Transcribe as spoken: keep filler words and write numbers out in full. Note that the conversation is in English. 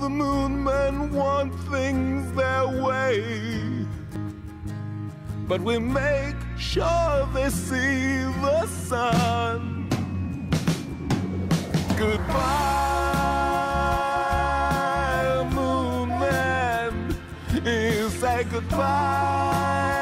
the moon men want things their way, but we make sure they see the sun. Goodbye, moon man. You say goodbye.